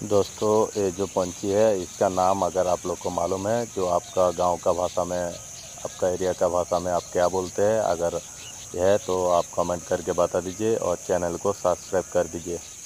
दोस्तों, ये जो पंछी है इसका नाम अगर आप लोग को मालूम है, जो आपका गांव का भाषा में, आपका एरिया का भाषा में आप क्या बोलते हैं, अगर यह है तो आप कमेंट करके बता दीजिए और चैनल को सब्सक्राइब कर दीजिए।